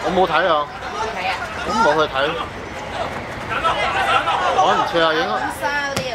我冇睇啊， 睇啊， 我冇去睇。我唔似啊，應該。 沙啲。